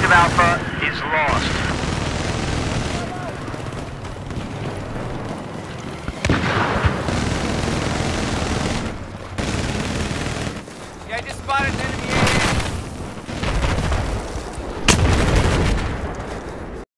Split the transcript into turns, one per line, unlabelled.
Objective Alpha is lost.
Yeah, I just spotted an enemy